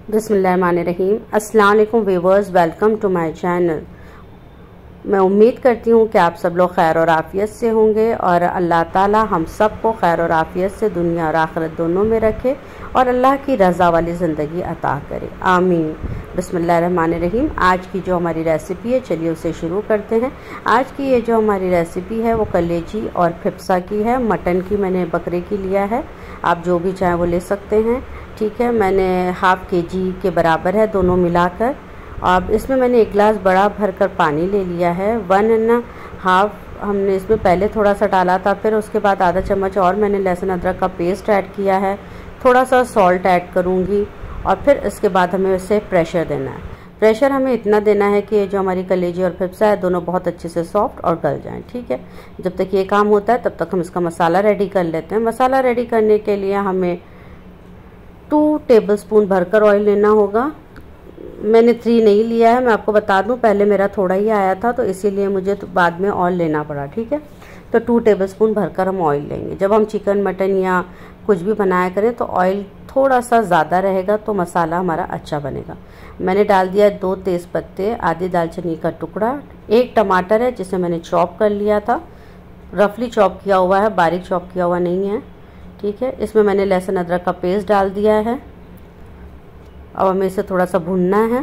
बिस्मिल्लाहिर्रहमानिर्रहीम। अस्सलाम वालेकुम viewers, welcome to my channel. मैं उम्मीद करती हूँ कि आप सब लोग खैर और आफ़ियत से होंगे और अल्लाह ताला हम सब को खैर और आफ़ियत से दुनिया और आखिरत दोनों में रखे और अल्लाह की रज़ा वाली ज़िंदगी अता करे, आमीन। बिस्मिल्लाहिर्रहमानिर्रहीम। आज की जो हमारी रेसिपी है, चलिए उसे शुरू करते हैं। आज की ये जो हमारी रेसिपी है वो कलेजी और फिप्सा की है। मटन की मैंने बकरे की लिया है, आप जो भी चाहें वो ले सकते हैं। ठीक है, मैंने हाफ़ केजी के बराबर है दोनों मिलाकर। अब इसमें मैंने एक गिलास बड़ा भरकर पानी ले लिया है। 1.5 हमने इसमें पहले थोड़ा सा डाला था, फिर उसके बाद आधा चम्मच और मैंने लहसुन अदरक का पेस्ट ऐड किया है। थोड़ा सा सॉल्ट ऐड करूँगी और फिर इसके बाद हमें इसे प्रेशर देना है। प्रेशर हमें इतना देना है कि जो हमारी कलेजी और फिप्सा है दोनों बहुत अच्छे से सॉफ्ट और गल जाएं। ठीक है, जब तक ये काम होता है तब तक हम इसका मसाला रेडी कर लेते हैं। मसाला रेडी करने के लिए हमें 2 टेबलस्पून भरकर ऑयल लेना होगा। मैंने 3 नहीं लिया है, मैं आपको बता दूं, पहले मेरा थोड़ा ही आया था तो इसीलिए मुझे तो बाद में ऑयल लेना पड़ा। ठीक है, तो 2 टेबलस्पून भरकर हम ऑयल लेंगे। जब हम चिकन मटन या कुछ भी बनाया करें तो ऑयल थोड़ा सा ज़्यादा रहेगा तो मसाला हमारा अच्छा बनेगा। मैंने डाल दिया 2 तेज़ पत्ते, आधी दालचीनी का टुकड़ा, 1 टमाटर है जिसे मैंने चॉप कर लिया था, रफली चॉप किया हुआ है, बारीक चॉप किया हुआ नहीं है। ठीक है, इसमें मैंने लहसुन अदरक का पेस्ट डाल दिया है। अब हमें इसे थोड़ा सा भुनना है।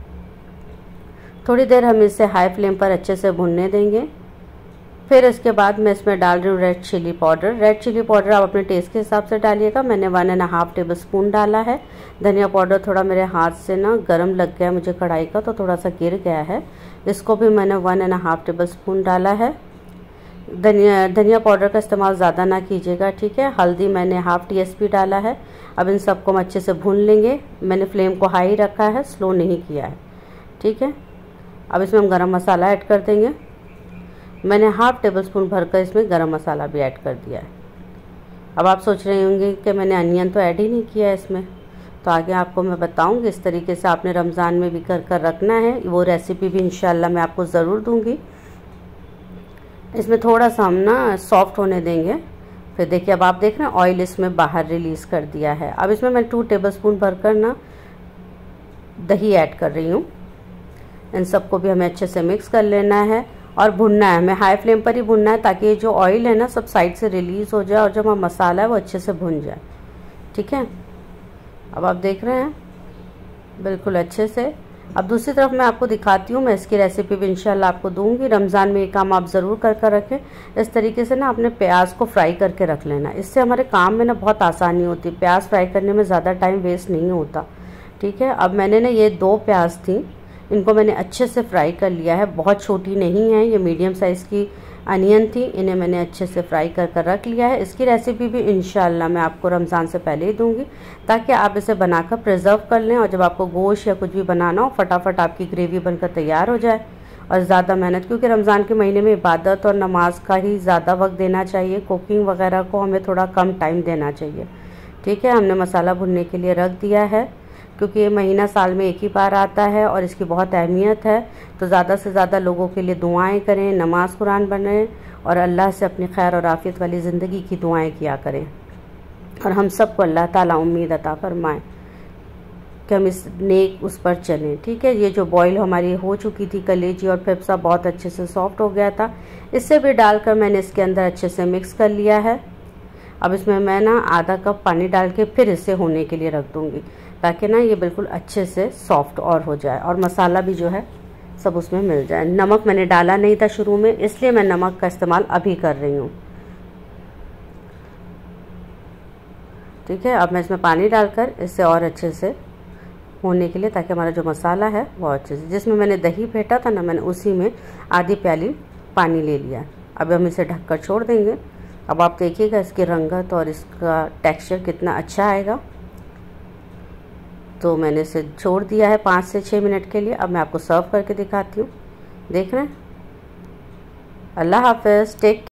थोड़ी देर हम इसे हाई फ्लेम पर अच्छे से भुनने देंगे। फिर इसके बाद मैं इसमें डाल रही हूँ red chilli powder. Red chilli powder आप अपने टेस्ट के हिसाब से डालिएगा। मैंने 1.5 टेबलस्पून डाला है। धनिया पाउडर थोड़ा मेरे हाथ से ना गर्म लग गया मुझे कढ़ाई का, तो थोड़ा सा गिर गया है, इसको भी मैंने 1.5 टेबलस्पून डाला है। धनिया पाउडर का इस्तेमाल ज़्यादा ना कीजिएगा। ठीक है, हल्दी मैंने हाफ़ टीस्पून डाला है। अब इन सबको हम अच्छे से भून लेंगे। मैंने फ्लेम को हाई रखा है, स्लो नहीं किया है। ठीक है, अब इसमें हम गरम मसाला ऐड कर देंगे। मैंने हाफ़ टेबलस्पून भरकर इसमें गरम मसाला भी ऐड कर दिया है। अब आप सोच रहे होंगे कि मैंने अनियन तो ऐड ही नहीं किया है इसमें, तो आगे आपको मैं बताऊँगी इस तरीके से आपने रमज़ान में भी कर रखना है। वो रेसिपी भी इंशाल्लाह मैं आपको ज़रूर दूँगी। इसमें थोड़ा सा हम ना सॉफ्ट होने देंगे। फिर देखिए, अब आप देख रहे हैं ऑयल इसमें बाहर रिलीज़ कर दिया है। अब इसमें मैं 2 टेबलस्पून भरकर ना दही ऐड कर रही हूँ। इन सबको भी हमें अच्छे से मिक्स कर लेना है और भुनना है। हमें हाई फ्लेम पर ही भुनना है ताकि ये जो ऑयल है ना सब साइड से रिलीज़ हो जाए और जो हमारा मसाला है वो अच्छे से भुन जाए। ठीक है, अब आप देख रहे हैं बिल्कुल अच्छे से। अब दूसरी तरफ मैं आपको दिखाती हूँ, मैं इसकी रेसिपी भी इंशाल्लाह आपको दूंगी। रमज़ान में ये काम आप ज़रूर कर रखें। इस तरीके से ना अपने प्याज को फ्राई करके रख लेना, इससे हमारे काम में ना बहुत आसानी होती है। प्याज फ्राई करने में ज़्यादा टाइम वेस्ट नहीं होता। ठीक है, अब मैंने ना ये 2 प्याज थी, इनको मैंने अच्छे से फ्राई कर लिया है। बहुत छोटी नहीं है, ये मीडियम साइज़ की अनियन थी, इन्हें मैंने अच्छे से फ्राई कर रख लिया है। इसकी रेसिपी भी इंशाल्लाह मैं आपको रमज़ान से पहले ही दूंगी ताकि आप इसे बनाकर प्रिजर्व कर लें और जब आपको गोश्त या कुछ भी बनाना हो फटाफट आपकी ग्रेवी बनकर तैयार हो जाए। और ज़्यादा मेहनत, क्योंकि रमज़ान के महीने में इबादत और नमाज का ही ज़्यादा वक्त देना चाहिए, कुकिंग वगैरह को हमें थोड़ा कम टाइम देना चाहिए। ठीक है, हमने मसाला भुनने के लिए रख दिया है क्योंकि ये महीना साल में एक ही बार आता है और इसकी बहुत अहमियत है। तो ज़्यादा से ज़्यादा लोगों के लिए दुआएं करें, नमाज कुरान बनें और अल्लाह से अपनी खैर और आफियत वाली ज़िंदगी की दुआएं किया करें। और हम सबको अल्लाह ताला उम्मीद अता फरमाए कि हम इस नेक उस पर चलें। ठीक है, ये जो बॉईल हमारी हो चुकी थी कलेजी और फिप्सा बहुत अच्छे से सॉफ्ट हो गया था, इससे भी डालकर मैंने इसके अंदर अच्छे से मिक्स कर लिया है। अब इसमें मैं ना आधा कप पानी डाल के फिर इसे होने के लिए रख दूँगी ताकि ना ये बिल्कुल अच्छे से सॉफ्ट और हो जाए और मसाला भी जो है सब उसमें मिल जाए। नमक मैंने डाला नहीं था शुरू में, इसलिए मैं नमक का इस्तेमाल अभी कर रही हूँ। ठीक है, अब मैं इसमें पानी डालकर इसे और अच्छे से होने के लिए, ताकि हमारा जो मसाला है वो अच्छे से, जिसमें मैंने दही फेंटा था ना, मैंने उसी में आधी प्याली पानी ले लिया। अब हम इसे ढककर छोड़ देंगे। अब आप देखिएगा इसकी रंगत और इसका टेक्सचर कितना अच्छा आएगा। तो मैंने इसे छोड़ दिया है 5 से 6 मिनट के लिए। अब मैं आपको सर्व करके दिखाती हूँ। देख रहे हैं। अल्लाह हाफ़िज़, टेक